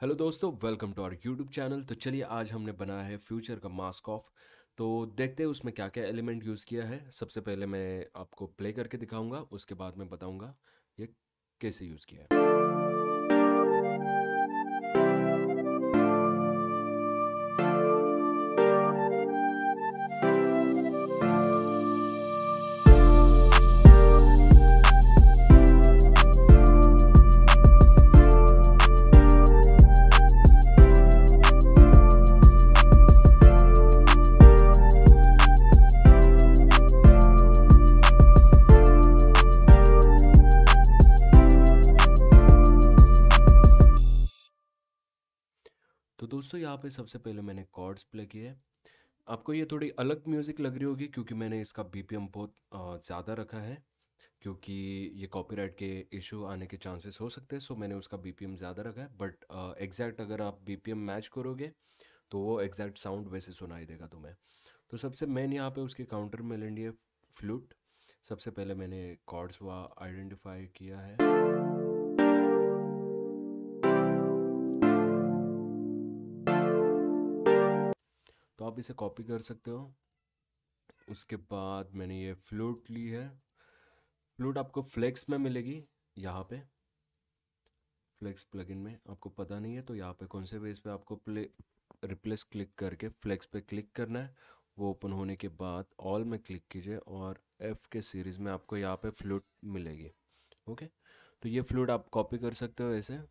Hello दोस्तों, welcome to our YouTube channel. तो चलिए, आज हमने बनाया है फ्यूचर का मास्क ऑफ। तो देखते हैं उसमें क्या क्या एलिमेंट यूज़ किया है। सबसे पहले मैं आपको प्ले करके दिखाऊंगा, उसके बाद मैं बताऊंगा ये कैसे यूज़ किया है। तो दोस्तों, यहाँ पे सबसे पहले मैंने कॉर्ड्स प्ले किए हैं। आपको ये थोड़ी अलग म्यूज़िक लग रही होगी क्योंकि मैंने इसका बीपीएम बहुत ज़्यादा रखा है, क्योंकि ये कॉपीराइट के इशू आने के चांसेस हो सकते हैं। सो मैंने उसका बीपीएम ज़्यादा रखा है, बट एग्जैक्ट अगर आप बीपीएम मैच करोगे तो वो एग्जैक्ट साउंड वैसे सुनाई देगा तुम्हें। तो सबसे मेन यहाँ पे उसके काउंटर मेलेंडी है फ्लूट। सबसे पहले मैंने कॉर्ड्स वहाँ आइडेंटिफाई किया है। तो आप इसे कॉपी कर सकते हो। उसके बाद मैंने ये फ्लूट ली है। फ्लूट आपको फ्लेक्स में मिलेगी। यहाँ पे फ्लेक्स प्लगइन में आपको पता नहीं है तो यहाँ पे कौन से बेस पे आपको रिप्लेस क्लिक करके फ्लेक्स पे क्लिक करना है। वो ओपन होने के बाद ऑल में क्लिक कीजिए और एफ के सीरीज़ में आपको यहाँ पे फ्लूट मिलेगी। ओके, तो ये फ्लूट आप कॉपी कर सकते हो ऐसे।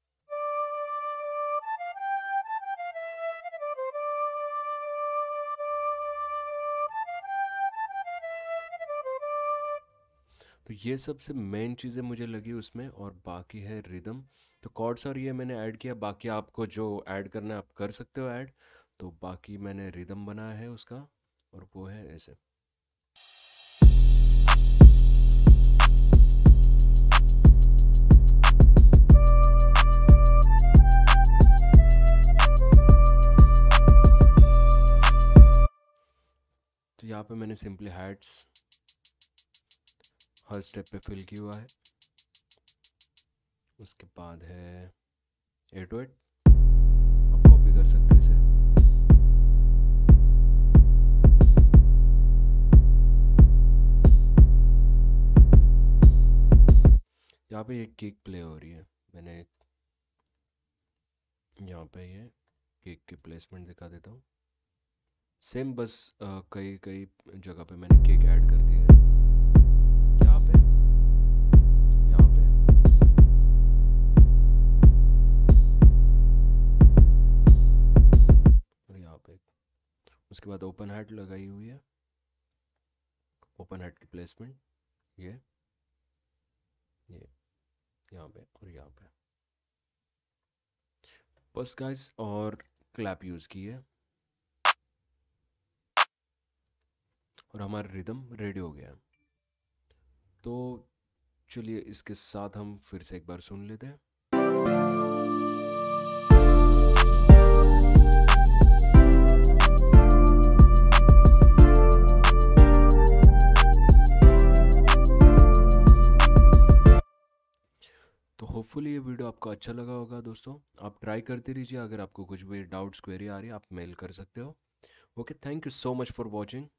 तो ये सबसे मेन चीज़ें मुझे लगी उसमें, और बाकी है रिदम। तो कॉर्ड्स और ये मैंने ऐड किया, बाकी आपको जो ऐड करना है आप कर सकते हो ऐड। तो बाकी मैंने रिदम बनाया है उसका, और वो है ऐसे। तो यहाँ पे मैंने सिंपली हैट्स हर स्टेप पे फिल किया हुआ है। उसके बाद है 808, आप कॉपी कर सकते हो इसे। यहाँ पे एक केक प्ले हो रही है। मैंने यहाँ पे ये केक की प्लेसमेंट दिखा देता हूँ। सेम, बस कई कई जगह पे मैंने केक ऐड कर दिया है। यहाँ पे, यहाँ पे, और यहाँ पे। उसके बाद ओपन हैट लगाई हुई है। ओपन हैट की प्लेसमेंट ये यहाँ पे और यहाँ पे। बस गाइस, और क्लैप यूज़ की है और हमारा रिदम रेडी हो गया है। तो चलिए, इसके साथ हम फिर से एक बार सुन लेते हैं। तो होपफुली ये वीडियो आपको अच्छा लगा होगा दोस्तों। आप ट्राई करते रहिए। अगर आपको कुछ भी डाउट्स क्वेरी आ रही है आप मेल कर सकते हो। Okay, thank you so much for watching.